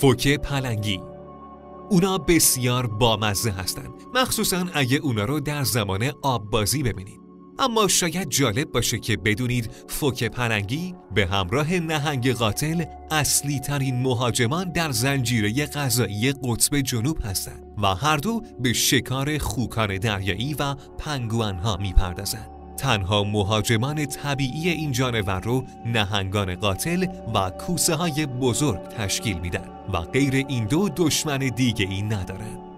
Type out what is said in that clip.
فوک پلنگی. اونا بسیار بامزه هستن، مخصوصاً اگه اونا رو در زمان آب بازی ببینید. اما شاید جالب باشه که بدونید فوک پلنگی به همراه نهنگ قاتل اصلی ترین مهاجمان در زنجیره غذایی قطب جنوب هستند و هر دو به شکار خوکان دریایی و پنگوئن ها میپردازند. تنها مهاجمان طبیعی این جانور رو نهنگان قاتل و کوسه های بزرگ تشکیل میدن و غیر این دو دشمن دیگه ای ندارن.